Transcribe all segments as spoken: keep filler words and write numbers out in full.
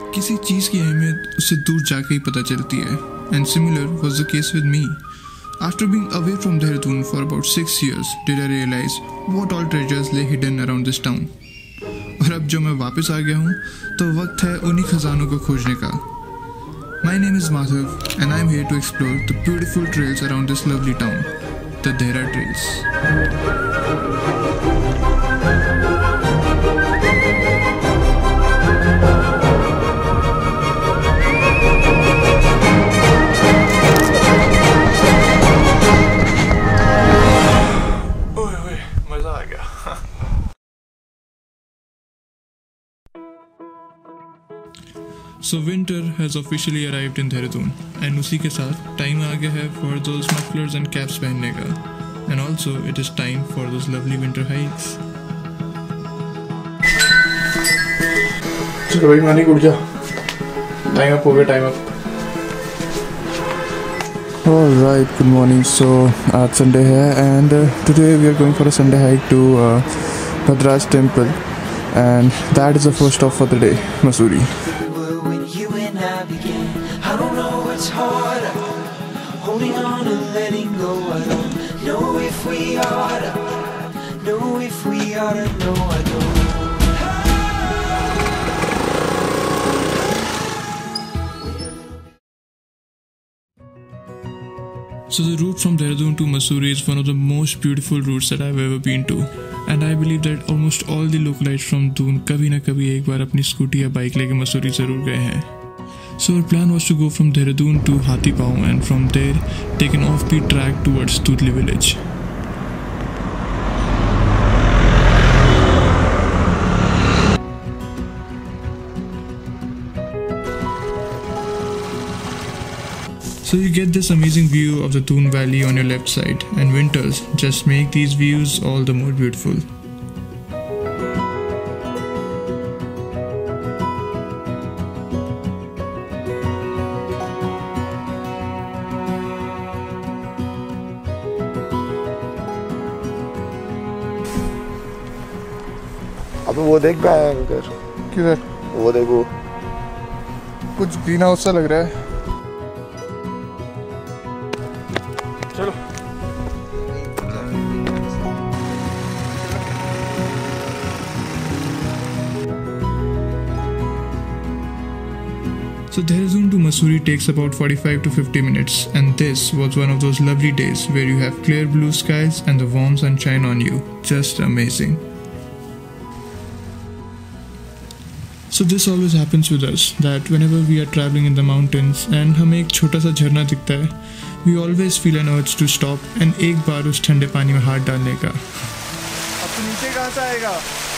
किसी चीज़ की अहमियत उससे दूर जाके ही पता चलती है, and similar was the case with me. After being away from Dehradun for about six years, did I realize what all treasures lay hidden around this town. और अब जो मैं वापस आ गया हूँ तो वक्त है उन्हीं खजानों को खोजने का. My name is Madhav and I am here to explore the beautiful trails around this lovely town, the Dehra Trails. So winter has officially arrived in Dehradun and उसी के साथ टाइम आ गया है for those mufflers and caps पहनने का, and also it is time for those lovely winter hikes. चलो भाई मानी उठ जा, टाइम अप हो गया, time up. Alright, good morning. So आज Sunday है and uh, today we are going for a Sunday hike to uh, Bhadraj temple, and that is the first stop for the day, Mussoorie. I don't know what's harder, holding on and letting go. I don't know if we oughta, know if we oughta, no I don't. So the route from Dehradun to Mussoorie is one of the most beautiful routes that I've ever been to, and I believe that almost all the localites from Doon कभी ना कभी एक बार अपनी scooty या bike लेके मसूरी ज़रूर गए हैं. So our plan was to go from Dehradun to Hathi Paw and from there take an offbeat track towards Tutli village. So you get this amazing view of the Doon Valley on your left side, and winters just make these views all the more beautiful. अबे वो देख भयंकर. किधर? वो देखो, कुछ green house सा लग रहा है. चलो. So Dehradun to Mussoorie takes about forty-five to fifty minutes, and this was one of those lovely days where you have clear blue skies and the warm sunshine on you. Just amazing. So this always happens with us, that whenever we are traveling in the mountains and हमें एक छोटा सा झरना दिखता है, we always feel an urge to stop and एक बार उस ठंडे पानी में हाथ डालने का. अब तो नीचे कहाँ से आएगा?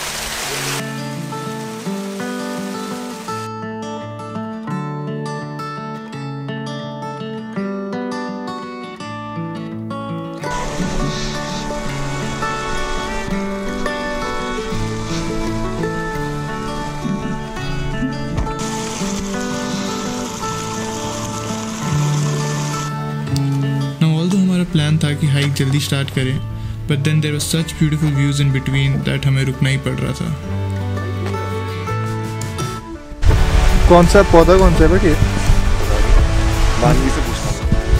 प्लान था कि हाइक जल्दी स्टार्ट करें, but then there was such beautiful views in between that हमें रुकना ही पड़ रहा था. कौन सा पौधा कौन सा है बेटी? मानवी से पूछना.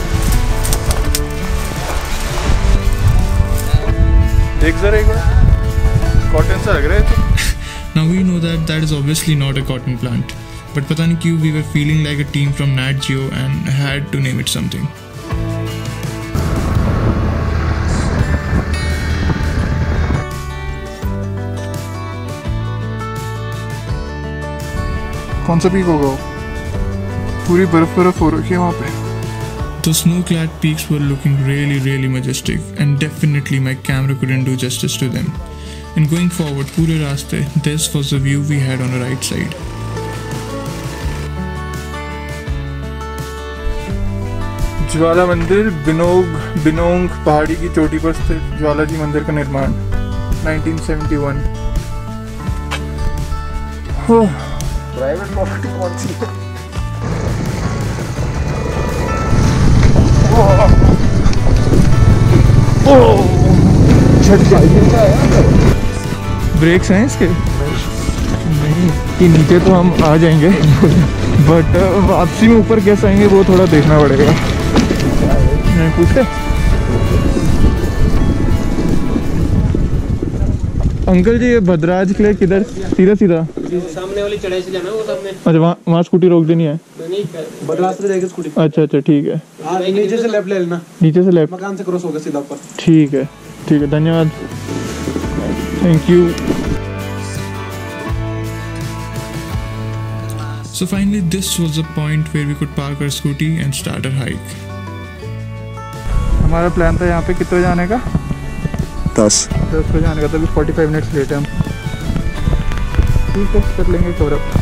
देख जरा एक बार, कॉटन सा लग रहा है तो. Now we know that that is obviously not a cotton plant, but पता नहीं क्यों we were feeling like a team from Nat Geo and had to name it something. कौन सा पीक होगा? पूरी बर्फ बर्फ हो रखी है वहाँ पे. The snow-clad peaks were looking really, really majestic, and definitely my camera couldn't do justice to them. And going forward, पूरे रास्ते, this was the view we had on the right side. ज्वाला मंदिर बिनोग बिनोंग पहाड़ी की चोटी पर स्थित ज्वाला जी मंदिर का निर्माण nineteen seventy one. Private property कौन सी है? ब्रेक्स हैं इसके? नहीं. नहीं कि नीचे तो हम आ जाएंगे बट वापसी में ऊपर कैसे आएंगे वो थोड़ा देखना पड़ेगा। नहीं पूछते अंकल जी, ये भद्राज के लिए किधर? सीधा सीधा सामने वाली चढ़ाई से जाना, वो सामने। अच्छा, वहाँ वहाँ स्कूटी रोक देनी है? भद्राज से जाएगी स्कूटी। अच्छा अच्छा ठीक है। हाँ, नीचे से लेफ्ट ले लेना, नीचे से लेफ्ट, मकान से क्रॉस होगा सीधा ऊपर। ठीक है ठीक है, धन्यवाद, thank you. So finally, this was the point where we could park our scooty and start our hike. हमारा प्लान था यहाँ पे कितने बजे आने का? दस दस बजे आने का, तभी फोर्टी फाइव मिनट्स लेट है हम। ठीक है, कर लेंगे cover up.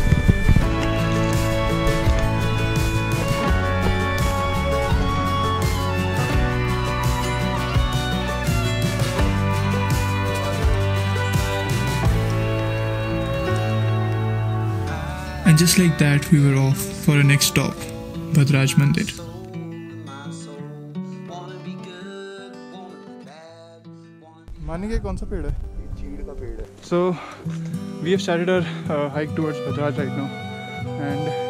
And just like that, we were off for our next stop, Bhadraj Mandir. मानेंगे कौन सा पेड़ है? चीड़ का पेड़ है। So we have started our uh, hike towards Bhadraj right now, and